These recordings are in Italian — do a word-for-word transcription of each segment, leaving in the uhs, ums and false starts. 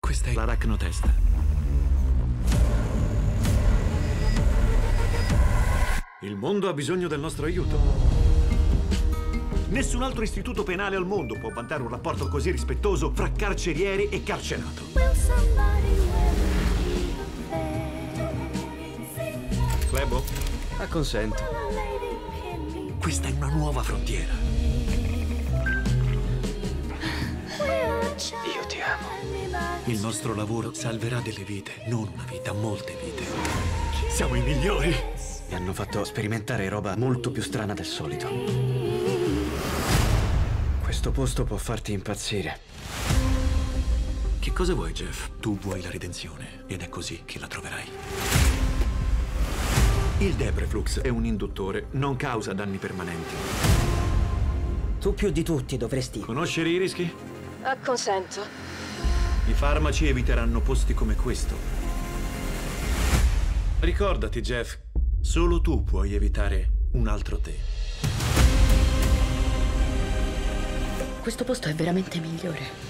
Questa è l'arachnotesta. Il mondo ha bisogno del nostro aiuto. Nessun altro istituto penale al mondo può vantare un rapporto così rispettoso fra carcerieri e carcerato. Clebo? Acconsento. Questa è una nuova frontiera. Io ti amo. Il nostro lavoro salverà delle vite, non una vita, molte vite. Siamo i migliori. Mi hanno fatto sperimentare roba molto più strana del solito. Questo posto può farti impazzire. Che cosa vuoi, Jeff? Tu vuoi la redenzione, ed è così che la troverai. Il Debreflux è un induttore, non causa danni permanenti. Tu più di tutti dovresti... Conoscere i rischi? Acconsento. I farmaci eviteranno posti come questo. Ricordati, Jeff, solo tu puoi evitare un altro te. Questo posto è veramente migliore.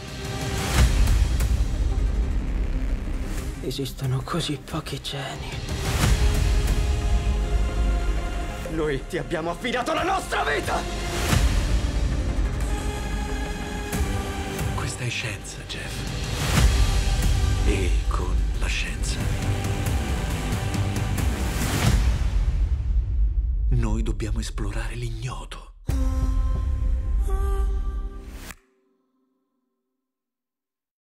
Esistono così pochi geni. Noi ti abbiamo affidato la nostra vita! Questa è scienza, Jeff. E con la scienza noi dobbiamo esplorare l'ignoto.